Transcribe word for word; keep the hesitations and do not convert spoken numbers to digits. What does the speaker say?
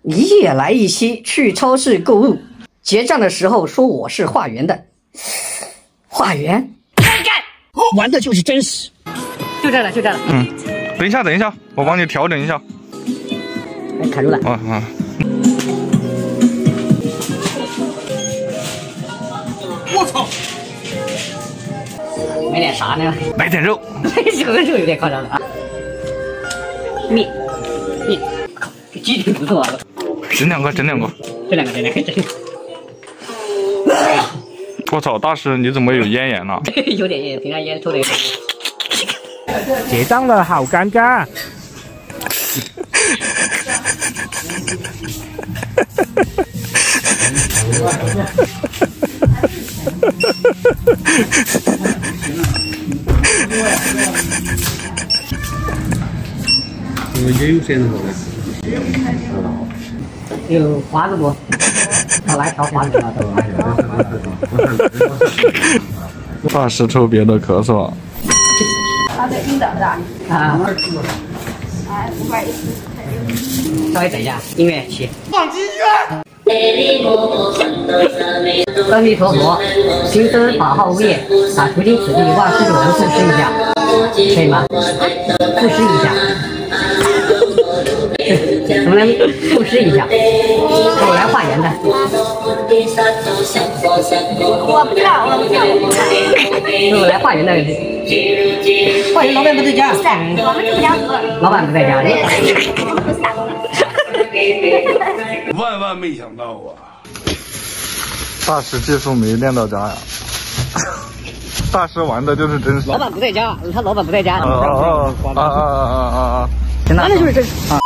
一夜来一期去超市购物，结账的时候说我是化缘的，化缘干干，玩的就是真实。就这了，就这了。 嗯，等一下，等一下，我帮你调整一下。 哎，卡住了。 啊啊！ 我操！ 买点啥呢？ 买点肉。 这个肉有点夸张了啊。面，面，靠，这鸡腿不错啊。 整两个，整两个。 这两个，这两个，这两个。 我操，大师你怎么有咽炎呢？ 有点烟，平常烟抽的有点。 结账了，好尴尬。 也有咸肉的。 有华子不？他来条华子啊！ 大师抽别的咳嗽。 啊，对，听的是吧？ 啊， 哎，五百一十。 稍微等一下，音乐起。 放音乐。 阿弥陀佛，行僧法号无业，啊，途经此地，望施主能布施一下，可以吗？布施一下，能不能布施一下？我来化缘的。 我不知道，我不知道，我不知道。 是我来化缘的。化缘老板不在家。 是，我们住家族。 老板不在家。 我们不是打工的。 万万没想到啊！ 大师技术没练到家呀。大师玩的就是真实。 老板不在家，他老板不在家。 啊啊啊啊啊啊啊！ 真的就是真实啊。